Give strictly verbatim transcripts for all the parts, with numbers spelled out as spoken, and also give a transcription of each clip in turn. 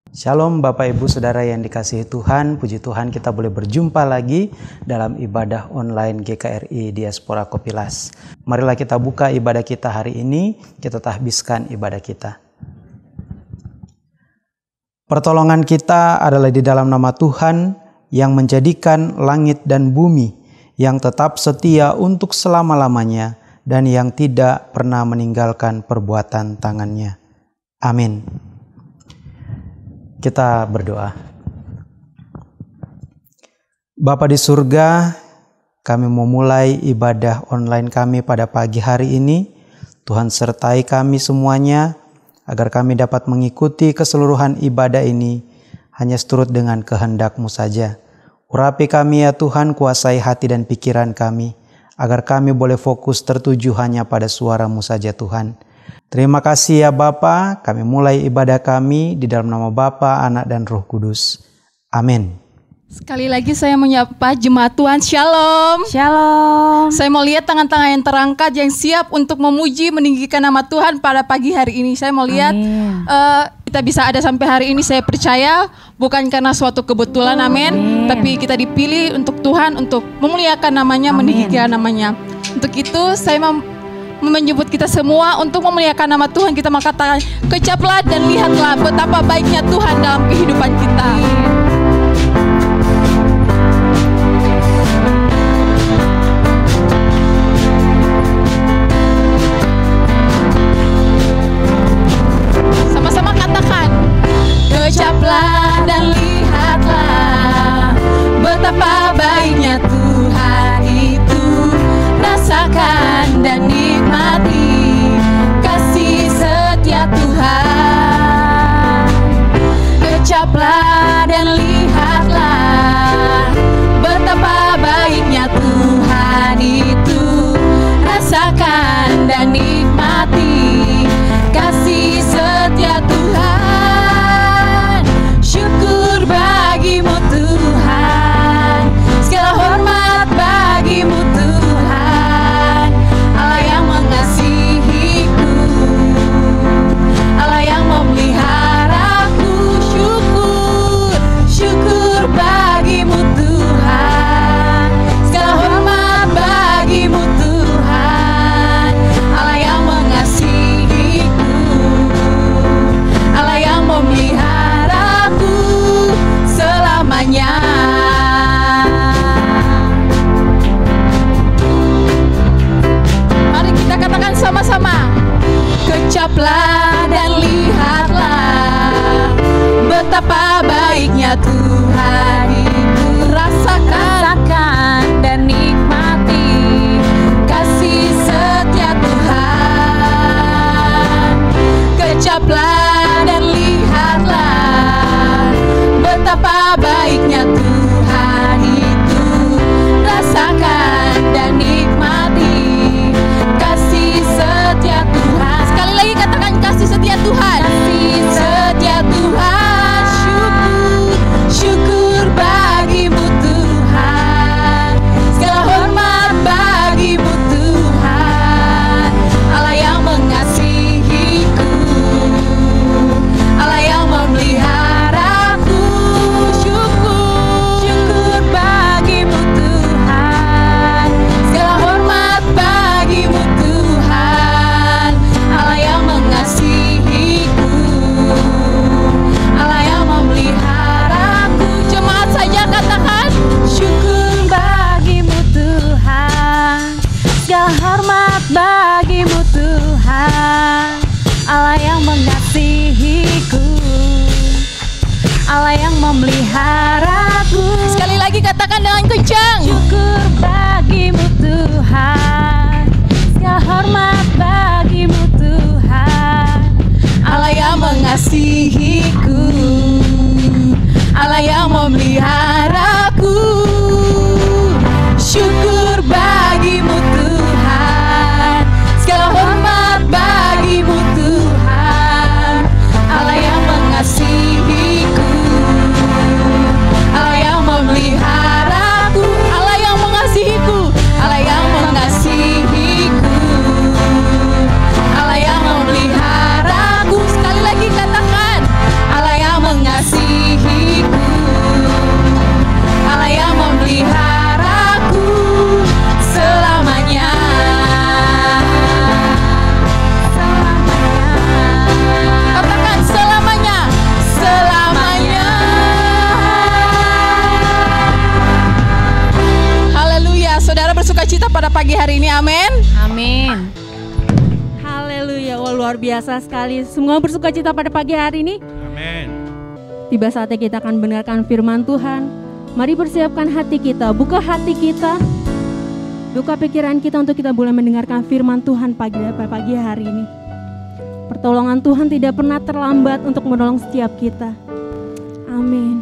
Shalom Bapak Ibu Saudara yang dikasihi Tuhan, puji Tuhan kita boleh berjumpa lagi dalam ibadah online G K R I Diaspora Kopilas. Marilah kita buka ibadah kita hari ini, kita tahbiskan ibadah kita. Pertolongan kita adalah di dalam nama Tuhan yang menjadikan langit dan bumi, yang tetap setia untuk selama-lamanya dan yang tidak pernah meninggalkan perbuatan tangannya. Amin. Kita berdoa. Bapa di surga, kami memulai ibadah online kami pada pagi hari ini. Tuhan sertai kami semuanya, agar kami dapat mengikuti keseluruhan ibadah ini hanya seturut dengan kehendak-Mu saja. Urapi kami ya Tuhan, kuasai hati dan pikiran kami, agar kami boleh fokus tertuju hanya pada suara-Mu saja Tuhan. Terima kasih ya Bapa, kami mulai ibadah kami di dalam nama Bapa, Anak dan Roh Kudus. Amin. Sekali lagi saya menyapa jemaat Tuhan, Shalom. Shalom. Saya mau lihat tangan-tangan yang terangkat yang siap untuk memuji, meninggikan nama Tuhan pada pagi hari ini. Saya mau lihat uh, kita bisa ada sampai hari ini, saya percaya bukan karena suatu kebetulan, amin. Tapi kita dipilih untuk Tuhan, untuk memuliakan namanya, amin. Meninggikan namanya. Untuk itu saya mem- menyebut kita semua untuk memuliakan nama Tuhan. Kita mengatakan, kecaplah dan lihatlah betapa baiknya Tuhan dalam kehidupan kita. Sama-sama katakan, kecaplah dan lihatlah betapa baiknya Tuhan itu. Rasakan dan nikmati kasih setia Tuhan. Kecaplah dan lihatlah betapa baiknya Tuhan itu. Rasakan dan nikmati kasih setia Tuhan. Syukur bagimu Tuhan, segala hormat bagimu Tuhan. Allah yang mengasihiku, Allah yang memeliharaku. Syukur, syukur bagimu Tuhan, segala hormat bagimu Tuhan. Allah yang mengasihiku, Allah yang memeliharaku selamanya. Mari kita katakan sama-sama, kecaplah dan lihatlah betapa baiknya Tuhan itu. Rasakan dan nikmati kasih setia Tuhan. Kecaplah dan lihatlah betapa baiknya Tuhan itu. Rasakan dan nikmati kasih setia Tuhan. Sekali lagi katakan, kasih setia Tuhan. Kasih setia Tuhan. Syukur, syukur bagimu Tuhan, segala hormat bagimu Tuhan. Allah yang mengasihiku, Allah yang memeliharaku. Syukur, syukur bagimu Tuhan, segala hormat bagimu Tuhan. Allah yang mengasihiku, Allah yang memeliharaku. Jemaat saja katakan, syukur bagimu Tuhan, segala hormat bagimu Tuhan. Allah yang mengasihiku, Allah yang memeliharaku. Sekali lagi katakan dengan kencang, syukur bagimu Tuhan, segala hormat bagimu Tuhan. Allah yang mengasihiku, Allah yang memeliharaku. Syukur bagimu Tuhan, segala hormat bagimu Tuhan. Allah yang mengasihiku, Allah yang memeliharaku. Allah yang mengasihiku, Allah yang mengasihiku, Allah yang memeliharaku. Sekali lagi katakan, Allah luar biasa sekali. Semua bersuka cita pada pagi hari ini. Amin. Tiba saatnya kita akan mendengarkan firman Tuhan. Mari persiapkan hati kita, buka hati kita, buka pikiran kita untuk kita boleh mendengarkan firman Tuhan pagi pagi hari ini. Pertolongan Tuhan tidak pernah terlambat untuk menolong setiap kita. Amin.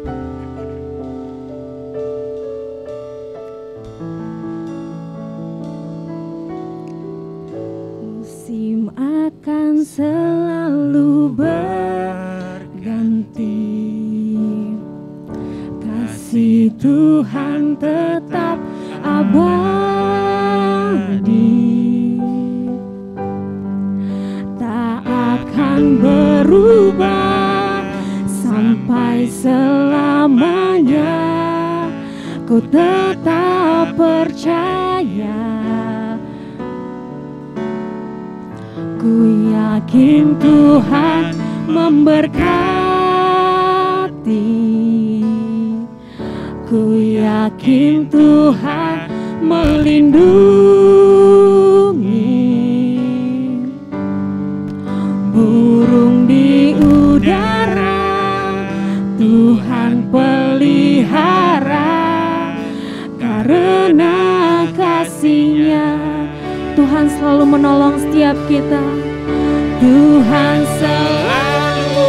Musim akan selalu berganti, kasih Tuhan tetap abadi, tak akan berubah sampai selamanya. Ku tetap percaya, ku yakin Tuhan memberkati, ku yakin Tuhan melindungi. Burung di udara Tuhan pelihara, karena kasih-Nya Tuhan selalu menolong setiap kita. Tuhan selalu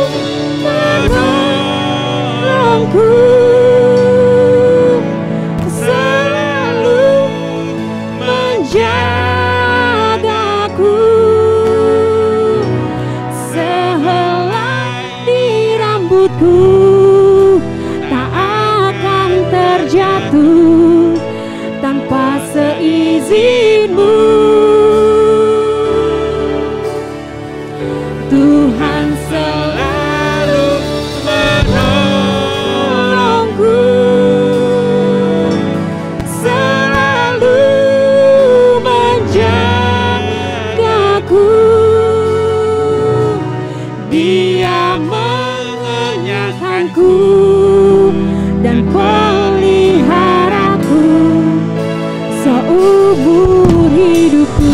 menolongku, selalu menjagaku, sehelai di rambutku tak akan terjatuh tanpa seizinmu. Tuhan selalu menolongku, selalu menjagaku. Dia mengenyangkanku dan peliharaku seumur hidupku.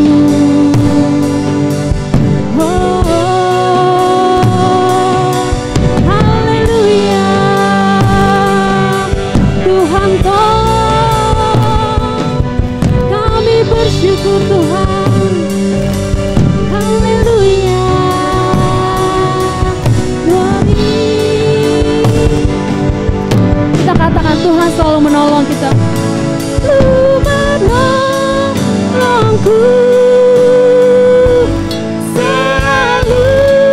Bersyukur Tuhan, haleluya. Kita katakan Tuhan selalu menolong kita. Lu menolongku, selalu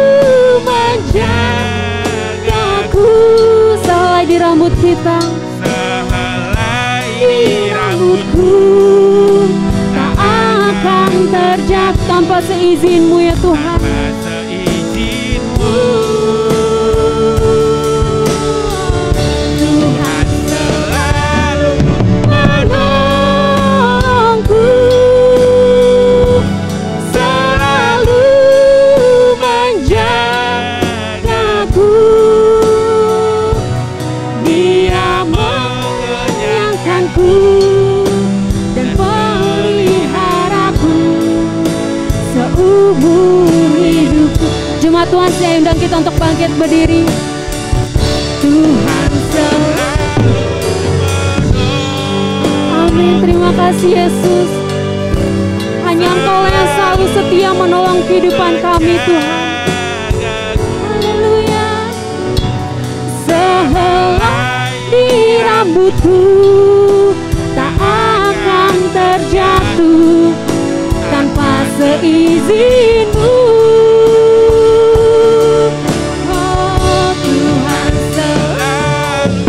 menjagaku, sehelai di rambut kita, sehelai di rambutku akan terjatuh tanpa seizinmu ya Tuhan. Tanpa seizinmu. Tuhan selalu menolongku, selalu menjagaku. Dia mengenyangkanku dan seumur hidupku. Jemaat Tuhan, saya undang kita untuk bangkit berdiri. Tuhan selalu menolong. Amin. Terima kasih Yesus. Hanya Engkau yang selalu setia menolong kehidupan kami Tuhan. Haleluya. Sehelai di rambutku tak akan terjatuh tanpa seizinmu. Oh Tuhan selalu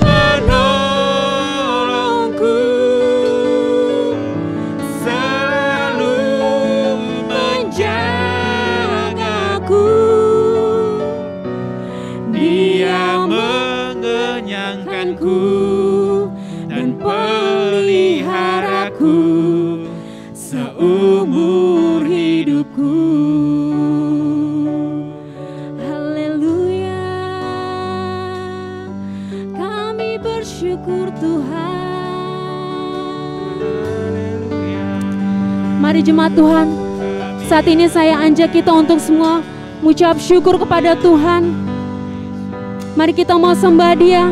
menolongku, selalu menjagaku. Dia mengenyangkanku dan peliharaku seumur hidupku. Haleluya. Kami bersyukur Tuhan. Mari jemaat Tuhan, Saat ini saya ajak kita untuk semua mengucap syukur kepada Tuhan. Mari kita mau sembah Dia.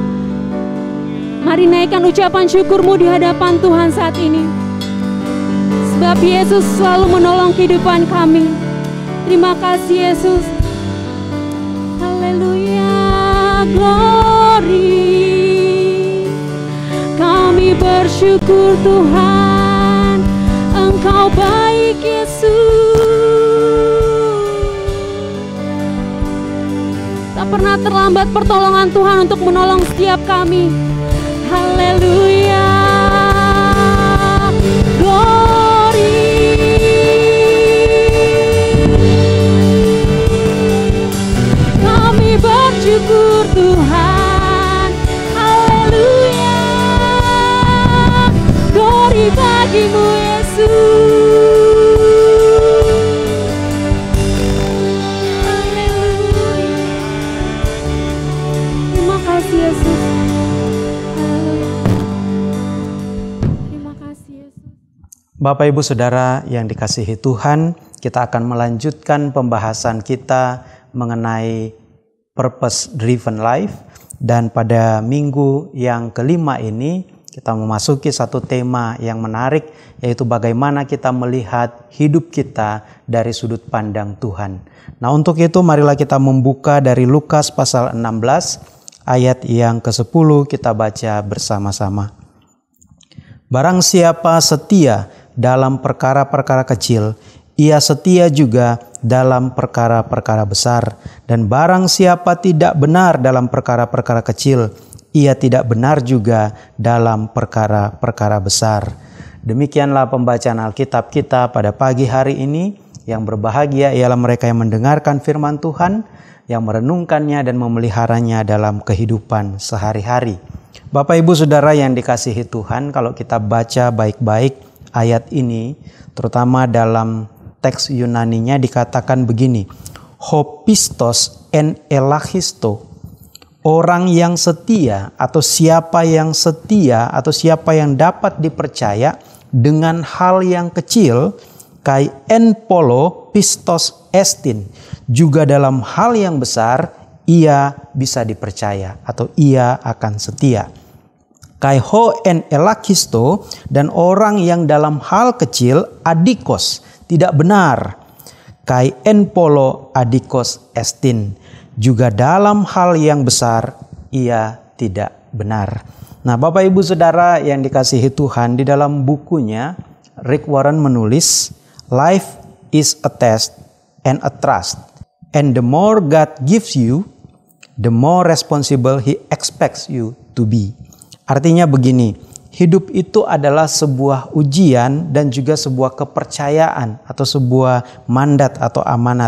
Mari naikkan ucapan syukurmu di hadapan Tuhan saat ini. Sebab Yesus selalu menolong kehidupan kami. Terima kasih Yesus. Haleluya, glory. Kami bersyukur Tuhan, Engkau baik Yesus. Tak pernah terlambat pertolongan Tuhan untuk menolong setiap kami. Haleluya, glory. Kami bersyukur Tuhan, haleluya, glory bagimu Yesus. Haleluya. Terima kasih Yesus. Bapak Ibu Saudara yang dikasihi Tuhan, kita akan melanjutkan pembahasan kita mengenai purpose driven life, dan pada minggu yang kelima ini kita memasuki satu tema yang menarik, yaitu bagaimana kita melihat hidup kita dari sudut pandang Tuhan. Nah, untuk itu marilah kita membuka dari Lukas pasal enam belas ayat yang kesepuluh, kita baca bersama-sama. Barang siapa setia dalam perkara-perkara kecil, ia setia juga dalam perkara-perkara besar. Dan barang siapa tidak benar dalam perkara-perkara kecil, ia tidak benar juga dalam perkara-perkara besar. Demikianlah pembacaan Alkitab kita pada pagi hari ini. Yang berbahagia ialah mereka yang mendengarkan firman Tuhan, yang merenungkannya dan memeliharanya dalam kehidupan sehari-hari. Bapak Ibu Saudara yang dikasihi Tuhan, kalau kita baca baik-baik ayat ini, terutama dalam teks Yunaninya dikatakan begini, hopistos en elachisto, orang yang setia atau siapa yang setia atau siapa yang dapat dipercaya dengan hal yang kecil, kai en polo pistos estin, juga dalam hal yang besar ia bisa dipercaya atau ia akan setia. Kai ho en elakisto, dan orang yang dalam hal kecil adikos, tidak benar. Kai en polo adikos estin, juga dalam hal yang besar ia tidak benar. Nah, Bapak Ibu Saudara yang dikasihi Tuhan, di dalam bukunya Rick Warren menulis, life is a test and a trust, and the more God gives you, the more responsible He expects you to be. Artinya begini, hidup itu adalah sebuah ujian dan juga sebuah kepercayaan atau sebuah mandat atau amanat.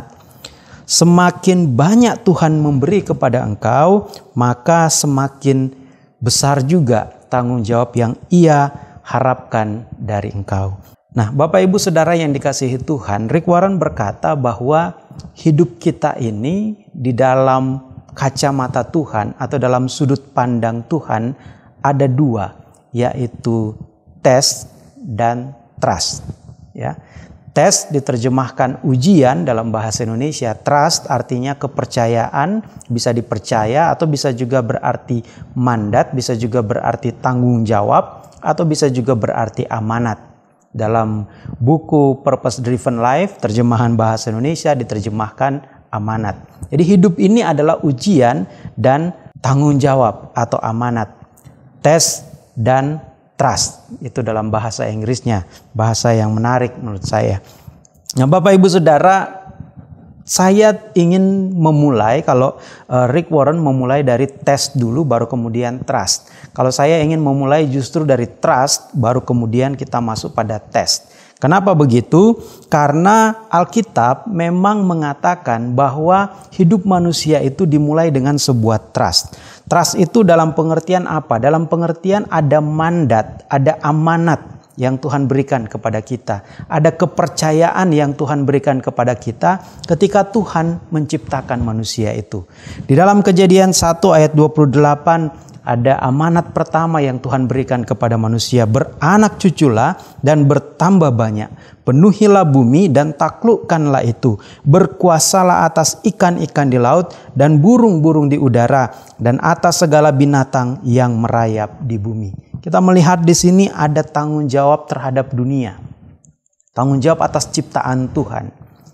Semakin banyak Tuhan memberi kepada engkau, maka semakin besar juga tanggung jawab yang Ia harapkan dari engkau. Nah, Bapak Ibu Saudara yang dikasihi Tuhan, Rick Warren berkata bahwa hidup kita ini di dalam kacamata Tuhan atau dalam sudut pandang Tuhan ada dua, yaitu test dan trust. Ya, test diterjemahkan ujian dalam bahasa Indonesia, trust artinya kepercayaan, bisa dipercaya atau bisa juga berarti mandat, bisa juga berarti tanggung jawab, atau bisa juga berarti amanat. Dalam buku Purpose Driven Life, terjemahan bahasa Indonesia diterjemahkan amanat. Jadi hidup ini adalah ujian dan tanggung jawab atau amanat. Test dan trust, itu dalam bahasa Inggrisnya, bahasa yang menarik menurut saya. Nah, Bapak Ibu Saudara, saya ingin memulai, kalau uh, Rick Warren memulai dari test dulu baru kemudian trust. Kalau saya ingin memulai justru dari trust baru kemudian kita masuk pada test. Kenapa begitu? Karena Alkitab memang mengatakan bahwa hidup manusia itu dimulai dengan sebuah trust. Trust itu dalam pengertian apa? Dalam pengertian ada mandat, ada amanat yang Tuhan berikan kepada kita. Ada kepercayaan yang Tuhan berikan kepada kita ketika Tuhan menciptakan manusia itu. Di dalam Kejadian satu ayat dua puluh delapan, ada amanat pertama yang Tuhan berikan kepada manusia. Beranak cuculah dan bertambah banyak. Penuhilah bumi dan taklukkanlah itu. Berkuasalah atas ikan-ikan di laut dan burung-burung di udara dan atas segala binatang yang merayap di bumi. Kita melihat di sini ada tanggung jawab terhadap dunia. Tanggung jawab atas ciptaan Tuhan.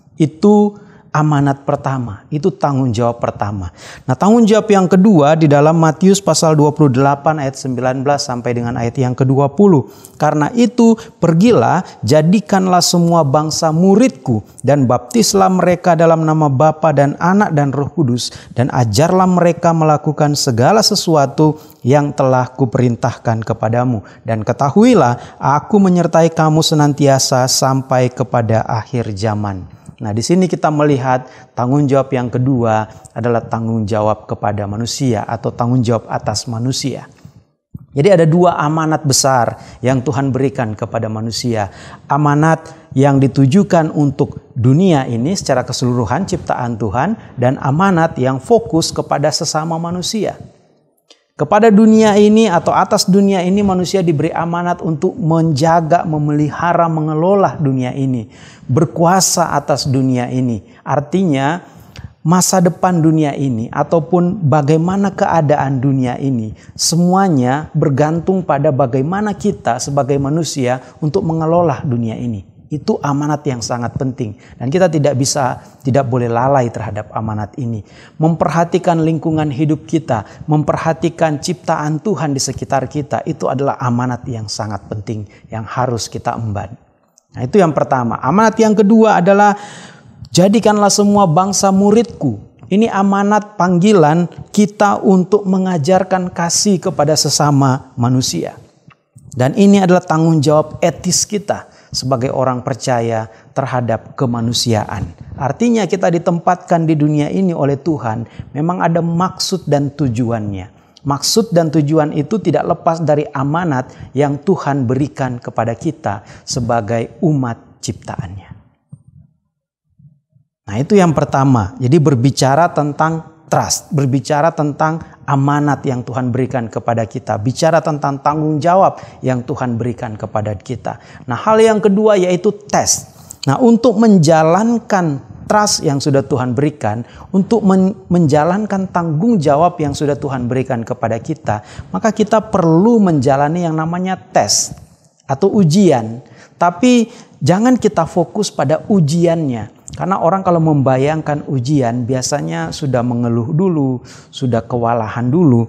Itu amanat pertama, itu tanggung jawab pertama. Nah, tanggung jawab yang kedua di dalam Matius pasal dua puluh delapan ayat sembilan belas sampai dengan ayat yang ke dua puluh. Karena itu, pergilah, jadikanlah semua bangsa muridku dan baptislah mereka dalam nama Bapa dan Anak dan Roh Kudus dan ajarlah mereka melakukan segala sesuatu yang telah kuperintahkan kepadamu. Dan ketahuilah, aku menyertai kamu senantiasa sampai kepada akhir zaman. Nah, di sini kita melihat tanggung jawab yang kedua adalah tanggung jawab kepada manusia atau tanggung jawab atas manusia. Jadi ada dua amanat besar yang Tuhan berikan kepada manusia. Amanat yang ditujukan untuk dunia ini secara keseluruhan ciptaan Tuhan dan amanat yang fokus kepada sesama manusia. Kepada dunia ini atau atas dunia ini manusia diberi amanat untuk menjaga, memelihara, mengelola dunia ini. Berkuasa atas dunia ini. Artinya masa depan dunia ini ataupun bagaimana keadaan dunia ini. Semuanya bergantung pada bagaimana kita sebagai manusia untuk mengelola dunia ini. Itu amanat yang sangat penting. Dan kita tidak bisa, tidak boleh lalai terhadap amanat ini. Memperhatikan lingkungan hidup kita, memperhatikan ciptaan Tuhan di sekitar kita, itu adalah amanat yang sangat penting yang harus kita emban. Nah, itu yang pertama. Amanat yang kedua adalah jadikanlah semua bangsa muridku. Ini amanat panggilan kita untuk mengajarkan kasih kepada sesama manusia. Dan ini adalah tanggung jawab etis kita sebagai orang percaya terhadap kemanusiaan. Artinya kita ditempatkan di dunia ini oleh Tuhan memang ada maksud dan tujuannya. Maksud dan tujuan itu tidak lepas dari amanat yang Tuhan berikan kepada kita sebagai umat ciptaannya. Nah, itu yang pertama. Jadi berbicara tentang trust, berbicara tentang amanat yang Tuhan berikan kepada kita, bicara tentang tanggung jawab yang Tuhan berikan kepada kita. Nah, hal yang kedua yaitu tes. Nah, untuk menjalankan trust yang sudah Tuhan berikan, untuk men- menjalankan tanggung jawab yang sudah Tuhan berikan kepada kita, maka kita perlu menjalani yang namanya tes atau ujian. Tapi jangan kita fokus pada ujiannya. Karena orang kalau membayangkan ujian biasanya sudah mengeluh dulu, sudah kewalahan dulu.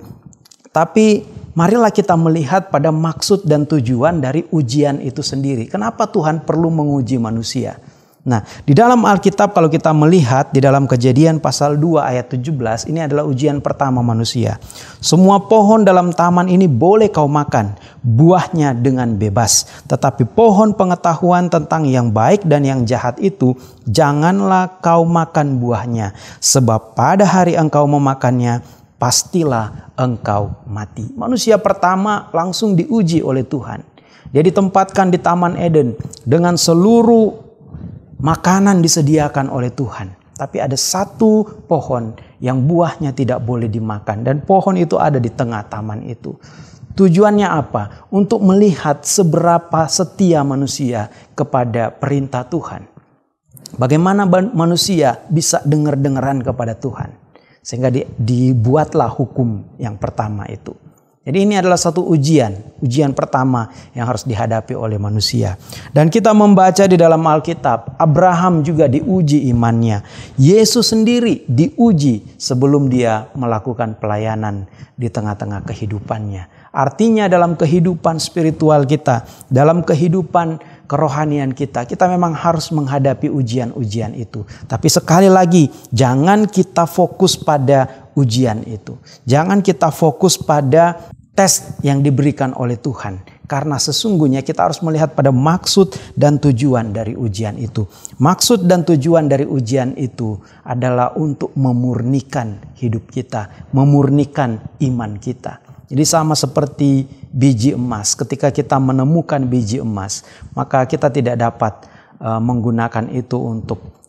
Tapi marilah kita melihat pada maksud dan tujuan dari ujian itu sendiri. Kenapa Tuhan perlu menguji manusia? Nah, di dalam Alkitab kalau kita melihat di dalam Kejadian pasal dua ayat tujuh belas, ini adalah ujian pertama manusia. Semua pohon dalam taman ini boleh kau makan, buahnya dengan bebas. Tetapi pohon pengetahuan tentang yang baik dan yang jahat itu, janganlah kau makan buahnya. Sebab pada hari engkau memakannya, pastilah engkau mati. Manusia pertama langsung diuji oleh Tuhan. Dia ditempatkan di Taman Eden dengan seluruh makanan disediakan oleh Tuhan. Tapi ada satu pohon yang buahnya tidak boleh dimakan. Dan pohon itu ada di tengah taman itu. Tujuannya apa? Untuk melihat seberapa setia manusia kepada perintah Tuhan. Bagaimana manusia bisa dengar-dengaran kepada Tuhan. Sehingga dibuatlah hukum yang pertama itu. Jadi ini adalah satu ujian, ujian pertama yang harus dihadapi oleh manusia. Dan kita membaca di dalam Alkitab, Abraham juga diuji imannya. Yesus sendiri diuji sebelum dia melakukan pelayanan di tengah-tengah kehidupannya. Artinya dalam kehidupan spiritual kita, dalam kehidupan kerohanian kita, kita memang harus menghadapi ujian-ujian itu. Tapi sekali lagi, jangan kita fokus pada ujian itu. Jangan kita fokus pada tes yang diberikan oleh Tuhan. Karena sesungguhnya kita harus melihat pada maksud dan tujuan dari ujian itu. Maksud dan tujuan dari ujian itu adalah untuk memurnikan hidup kita, memurnikan iman kita. Jadi sama seperti biji emas. Ketika kita menemukan biji emas, maka kita tidak dapat uh, menggunakan itu untuk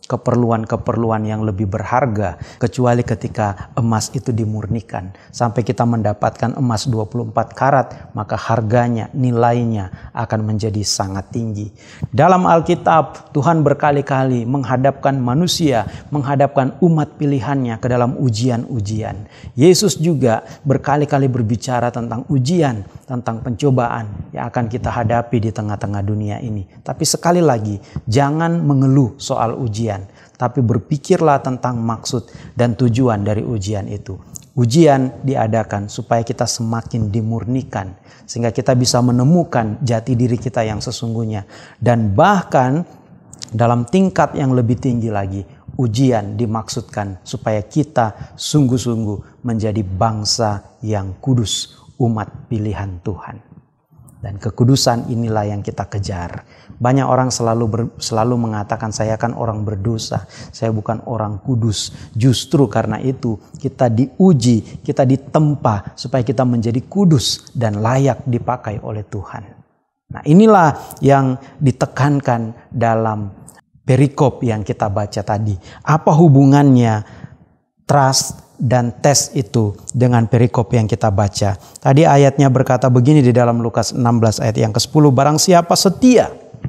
keperluan-keperluan yang lebih berharga kecuali ketika emas itu dimurnikan. Sampai kita mendapatkan emas dua puluh empat karat, maka harganya, nilainya akan menjadi sangat tinggi. Dalam Alkitab, Tuhan berkali-kali menghadapkan manusia, menghadapkan umat pilihannya ke dalam ujian-ujian. Yesus juga berkali-kali berbicara tentang ujian, tentang pencobaan yang akan kita hadapi di tengah-tengah dunia ini. Tapi sekali lagi, jangan mengeluh soal ujian, tapi berpikirlah tentang maksud dan tujuan dari ujian itu. Ujian diadakan supaya kita semakin dimurnikan, sehingga kita bisa menemukan jati diri kita yang sesungguhnya. Dan bahkan dalam tingkat yang lebih tinggi lagi, ujian dimaksudkan supaya kita sungguh-sungguh menjadi bangsa yang kudus, umat pilihan Tuhan. Dan kekudusan inilah yang kita kejar. Banyak orang selalu ber, selalu mengatakan saya kan orang berdosa, saya bukan orang kudus. Justru karena itu kita diuji, kita ditempa supaya kita menjadi kudus dan layak dipakai oleh Tuhan. Nah, inilah yang ditekankan dalam perikop yang kita baca tadi. Apa hubungannya trust dan tes itu dengan perikop yang kita baca? Tadi ayatnya berkata begini di dalam Lukas enam belas ayat yang kesepuluh. Barang siapa setia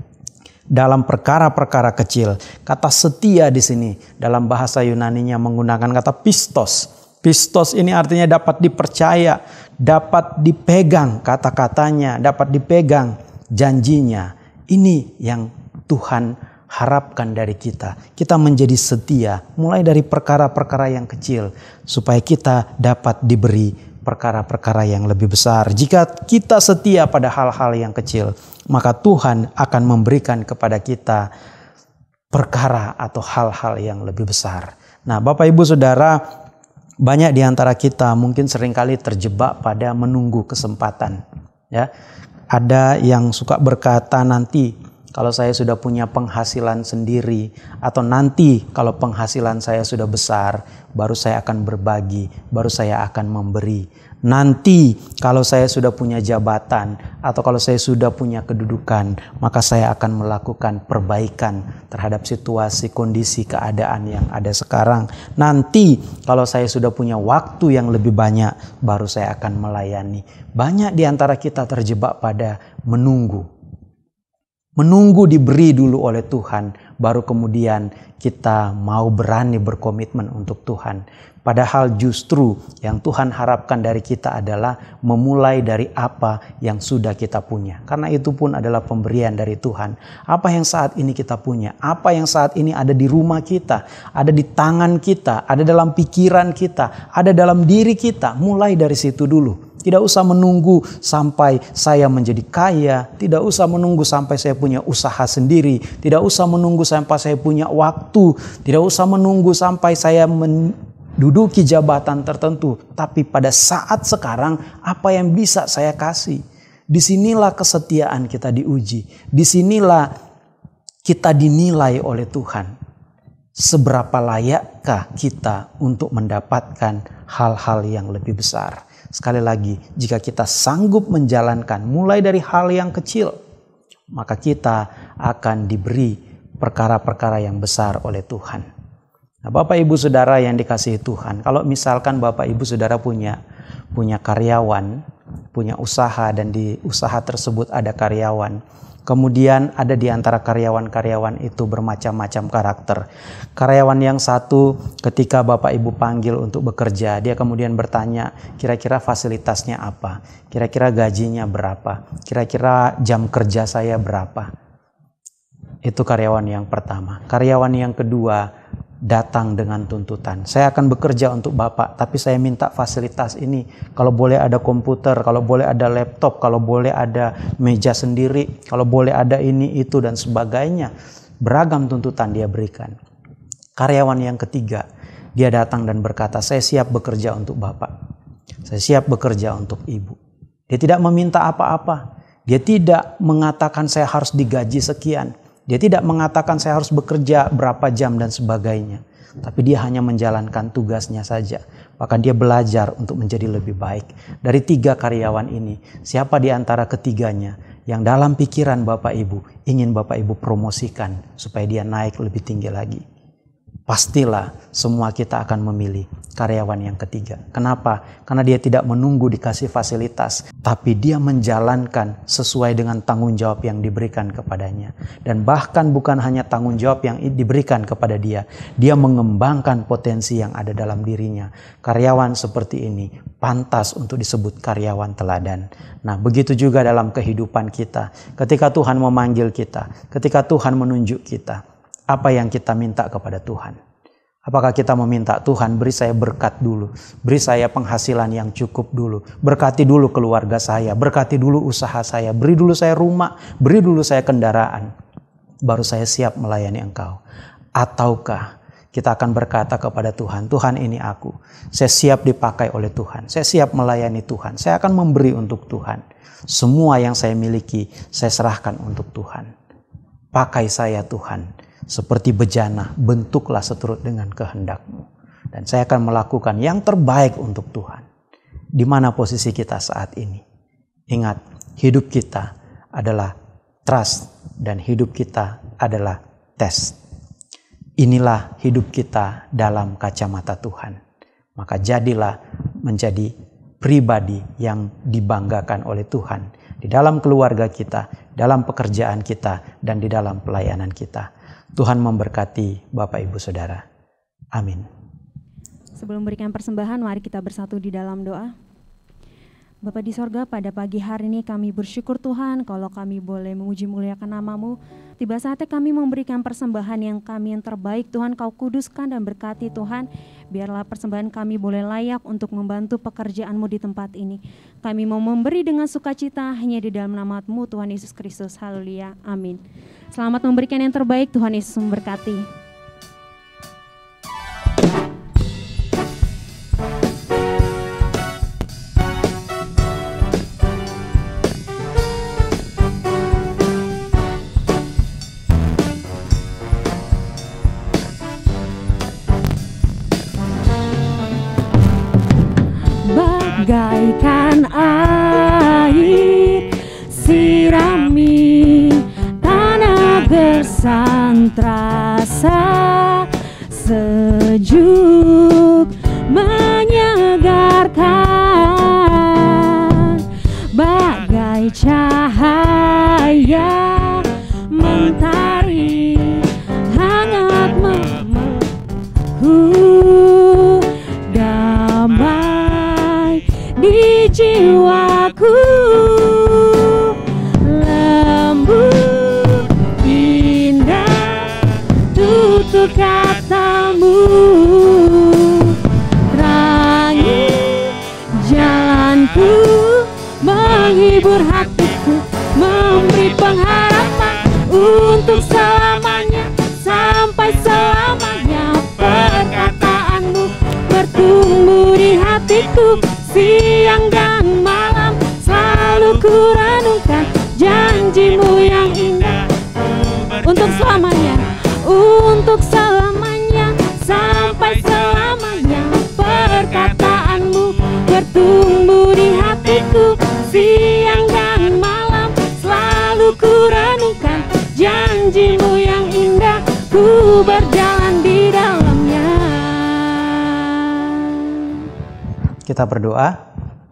dalam perkara-perkara kecil. Kata setia di sini dalam bahasa Yunaninya menggunakan kata pistos. Pistos ini artinya dapat dipercaya, dapat dipegang kata-katanya, dapat dipegang janjinya. Ini yang Tuhan harapkan dari kita. Kita menjadi setia mulai dari perkara-perkara yang kecil supaya kita dapat diberi perkara-perkara yang lebih besar. Jika kita setia pada hal-hal yang kecil, maka Tuhan akan memberikan kepada kita perkara atau hal-hal yang lebih besar. Nah, Bapak Ibu Saudara, banyak di antara kita mungkin seringkali terjebak pada menunggu kesempatan. Ya, ada yang suka berkata nanti kalau saya sudah punya penghasilan sendiri, atau nanti kalau penghasilan saya sudah besar, baru saya akan berbagi, baru saya akan memberi. Nanti kalau saya sudah punya jabatan, atau kalau saya sudah punya kedudukan, maka saya akan melakukan perbaikan terhadap situasi, kondisi, keadaan yang ada sekarang. Nanti kalau saya sudah punya waktu yang lebih banyak, baru saya akan melayani. Banyak di antara kita terjebak pada menunggu. Menunggu diberi dulu oleh Tuhan, baru kemudian kita mau berani berkomitmen untuk Tuhan. Padahal justru yang Tuhan harapkan dari kita adalah memulai dari apa yang sudah kita punya. Karena itu pun adalah pemberian dari Tuhan. Apa yang saat ini kita punya, apa yang saat ini ada di rumah kita, ada di tangan kita, ada dalam pikiran kita, ada dalam diri kita, mulai dari situ dulu. Tidak usah menunggu sampai saya menjadi kaya. Tidak usah menunggu sampai saya punya usaha sendiri. Tidak usah menunggu sampai saya punya waktu. Tidak usah menunggu sampai saya menduduki jabatan tertentu. Tapi pada saat sekarang, apa yang bisa saya kasih? Disinilah kesetiaan kita diuji. Disinilah kita dinilai oleh Tuhan. Seberapa layakkah kita untuk mendapatkan hal-hal yang lebih besar? Sekali lagi, jika kita sanggup menjalankan mulai dari hal yang kecil, maka kita akan diberi perkara-perkara yang besar oleh Tuhan. Nah, Bapak Ibu Saudara yang dikasihi Tuhan, kalau misalkan Bapak Ibu Saudara punya punya karyawan, punya usaha, dan di usaha tersebut ada karyawan, kemudian ada di antara karyawan-karyawan itu bermacam-macam karakter. Karyawan yang satu ketika Bapak Ibu panggil untuk bekerja, dia kemudian bertanya, kira-kira fasilitasnya apa? Kira-kira gajinya berapa? Kira-kira jam kerja saya berapa? Itu karyawan yang pertama. Karyawan yang kedua datang dengan tuntutan. Saya akan bekerja untuk Bapak, tapi saya minta fasilitas ini. Kalau boleh ada komputer, kalau boleh ada laptop, kalau boleh ada meja sendiri, kalau boleh ada ini, itu, dan sebagainya. Beragam tuntutan dia berikan. Karyawan yang ketiga, dia datang dan berkata, saya siap bekerja untuk Bapak. Saya siap bekerja untuk Ibu. Dia tidak meminta apa-apa. Dia tidak mengatakan saya harus digaji sekian. Dia tidak mengatakan saya harus bekerja berapa jam dan sebagainya. Tapi dia hanya menjalankan tugasnya saja. Bahkan dia belajar untuk menjadi lebih baik. Dari tiga karyawan ini, siapa di antara ketiganya yang dalam pikiran Bapak Ibu ingin Bapak Ibu promosikan supaya dia naik lebih tinggi lagi? pastilah semua kita akan memilih karyawan yang ketiga. Kenapa? Karena dia tidak menunggu dikasih fasilitas, tapi dia menjalankan sesuai dengan tanggung jawab yang diberikan kepadanya. Dan bahkan bukan hanya tanggung jawab yang diberikan kepada dia, dia mengembangkan potensi yang ada dalam dirinya. Karyawan seperti ini pantas untuk disebut karyawan teladan. Nah, begitu juga dalam kehidupan kita. Ketika Tuhan memanggil kita, ketika Tuhan menunjuk kita, apa yang kita minta kepada Tuhan? Apakah kita meminta, Tuhan beri saya berkat dulu, beri saya penghasilan yang cukup dulu, berkati dulu keluarga saya, berkati dulu usaha saya, beri dulu saya rumah, beri dulu saya kendaraan, baru saya siap melayani Engkau? Ataukah kita akan berkata kepada Tuhan, Tuhan ini aku, saya siap dipakai oleh Tuhan, saya siap melayani Tuhan, saya akan memberi untuk Tuhan. Semua yang saya miliki, saya serahkan untuk Tuhan. Pakai saya Tuhan. Seperti bejana, bentuklah seturut dengan kehendak-Mu. Dan saya akan melakukan yang terbaik untuk Tuhan. Di mana posisi kita saat ini? Ingat, hidup kita adalah trust dan hidup kita adalah tes. Inilah hidup kita dalam kacamata Tuhan. Maka jadilah menjadi pribadi yang dibanggakan oleh Tuhan. Di dalam keluarga kita, dalam pekerjaan kita, dan di dalam pelayanan kita. Tuhan memberkati Bapak Ibu Saudara. Amin. Sebelum memberikan persembahan, mari kita bersatu di dalam doa. Bapa di sorga, pada pagi hari ini kami bersyukur Tuhan kalau kami boleh memuji muliakan nama-Mu. Tiba saatnya kami memberikan persembahan yang kami yang terbaik. Tuhan, Kau kuduskan dan berkati Tuhan. Biarlah persembahan kami boleh layak untuk membantu pekerjaan-Mu di tempat ini. Kami mau memberi dengan sukacita hanya di dalam nama-Mu Tuhan Yesus Kristus. Haleluya. Amin. Selamat memberikan yang terbaik. Tuhan Yesus memberkati. Bagaikan air sirami tanah bersantrasa, sejuk menyegarkan, bagai cahaya mentari hangat memelukku, damai di jiwaku, lembut indah tutur kata-Mu, terangi jalanku, menghibur hatiku, memberi pengharapan untuk selamanya, sampai selamanya. Perkataan-Mu bertumbuh di hatiku, siang dan malam selalu ku renungkan janji-Mu yang indah untuk selamanya, untuk selamanya, sampai selamanya. Perkataan-Mu bertumbuh di hatiku, siang dan malam selalu ku renungkan janji-Mu yang indah, ku berjalan di dalamnya. Kita berdoa.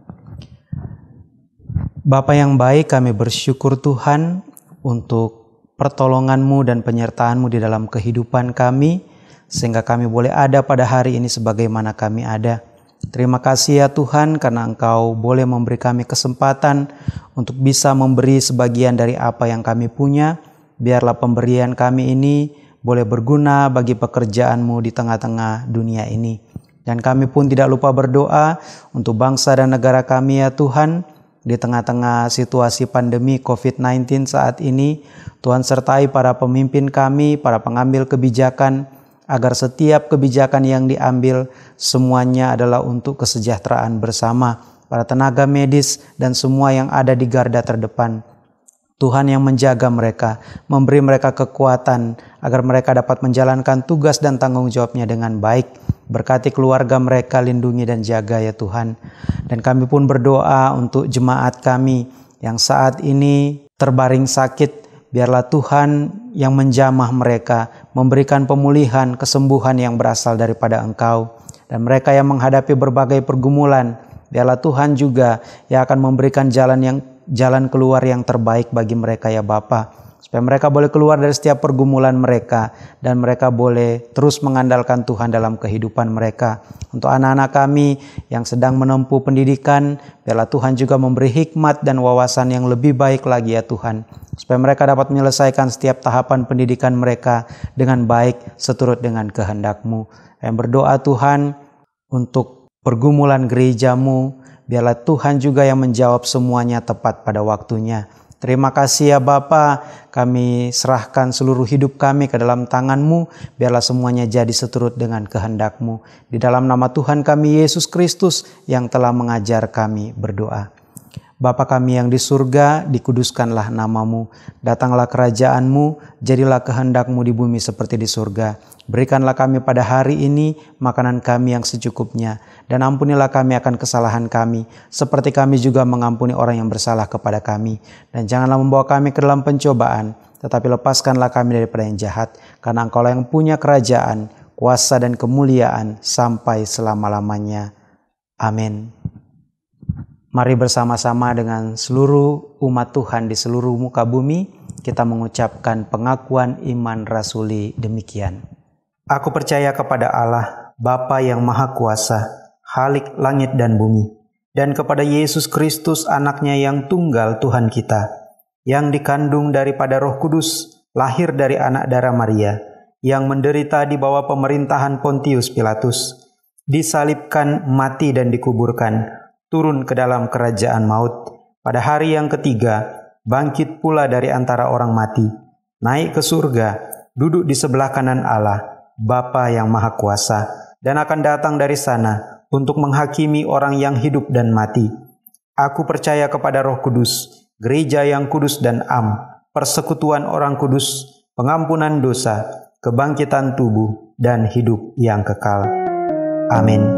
Bapa yang baik, kami bersyukur Tuhan untuk pertolongan-Mu dan penyertaan-Mu di dalam kehidupan kami, sehingga kami boleh ada pada hari ini sebagaimana kami ada. Terima kasih ya Tuhan, karena Engkau boleh memberi kami kesempatan untuk bisa memberi sebagian dari apa yang kami punya. Biarlah pemberian kami ini boleh berguna bagi pekerjaan-Mu di tengah-tengah dunia ini. Dan kami pun tidak lupa berdoa untuk bangsa dan negara kami ya Tuhan. Di tengah-tengah situasi pandemi covid sembilan belas saat ini, Tuhan sertai para pemimpin kami, para pengambil kebijakan, agar setiap kebijakan yang diambil semuanya adalah untuk kesejahteraan bersama para tenaga medis dan semua yang ada di garda terdepan. Tuhan yang menjaga mereka, memberi mereka kekuatan agar mereka dapat menjalankan tugas dan tanggung jawabnya dengan baik. Berkati keluarga mereka, lindungi dan jaga ya Tuhan. Dan kami pun berdoa untuk jemaat kami yang saat ini terbaring sakit. Biarlah Tuhan yang menjamah mereka, memberikan pemulihan, kesembuhan yang berasal daripada Engkau. Dan mereka yang menghadapi berbagai pergumulan, biarlah Tuhan juga yang akan memberikan jalan yang jalan keluar yang terbaik bagi mereka ya Bapa. Supaya mereka boleh keluar dari setiap pergumulan mereka dan mereka boleh terus mengandalkan Tuhan dalam kehidupan mereka. Untuk anak-anak kami yang sedang menempuh pendidikan, biarlah Tuhan juga memberi hikmat dan wawasan yang lebih baik lagi ya Tuhan. Supaya mereka dapat menyelesaikan setiap tahapan pendidikan mereka dengan baik seturut dengan kehendak-Mu. Yang berdoa Tuhan untuk pergumulan gereja-Mu, biarlah Tuhan juga yang menjawab semuanya tepat pada waktunya. Terima kasih ya Bapa, kami serahkan seluruh hidup kami ke dalam tangan-Mu, biarlah semuanya jadi seturut dengan kehendak-Mu. Di dalam nama Tuhan kami Yesus Kristus yang telah mengajar kami berdoa. Bapa kami yang di surga, dikuduskanlah nama-Mu, datanglah kerajaan-Mu, jadilah kehendak-Mu di bumi seperti di surga. Berikanlah kami pada hari ini makanan kami yang secukupnya, dan ampunilah kami akan kesalahan kami, seperti kami juga mengampuni orang yang bersalah kepada kami. Dan janganlah membawa kami ke dalam pencobaan, tetapi lepaskanlah kami daripada yang jahat, karena Engkau yang punya kerajaan, kuasa dan kemuliaan sampai selama-lamanya. Amin. Mari bersama-sama dengan seluruh umat Tuhan di seluruh muka bumi, kita mengucapkan pengakuan iman rasuli demikian. Aku percaya kepada Allah, Bapa yang Maha Kuasa, Khalik langit dan bumi, dan kepada Yesus Kristus anaknya yang tunggal Tuhan kita, yang dikandung daripada Roh Kudus, lahir dari anak darah Maria, yang menderita di bawah pemerintahan Pontius Pilatus, disalibkan, mati dan dikuburkan, turun ke dalam kerajaan maut, pada hari yang ketiga, bangkit pula dari antara orang mati, naik ke surga, duduk di sebelah kanan Allah, Bapa yang Maha Kuasa, dan akan datang dari sana untuk menghakimi orang yang hidup dan mati. Aku percaya kepada Roh Kudus, gereja yang kudus dan am, persekutuan orang kudus, pengampunan dosa, kebangkitan tubuh, dan hidup yang kekal. Amin.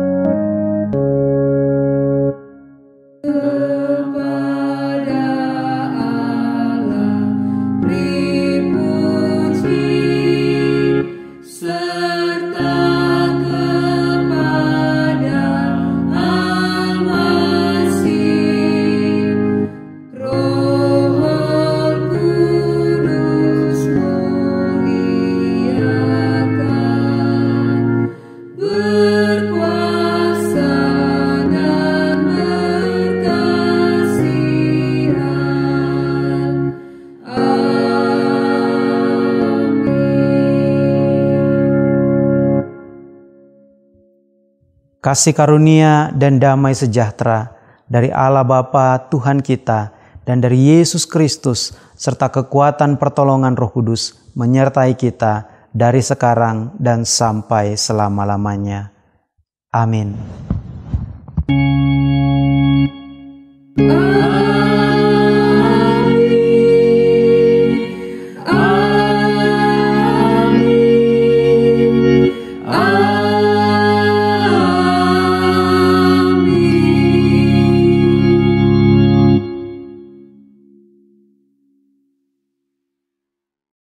Kasih karunia dan damai sejahtera dari Allah Bapa Tuhan kita dan dari Yesus Kristus serta kekuatan pertolongan Roh Kudus menyertai kita dari sekarang dan sampai selama-lamanya. Amin. Amin.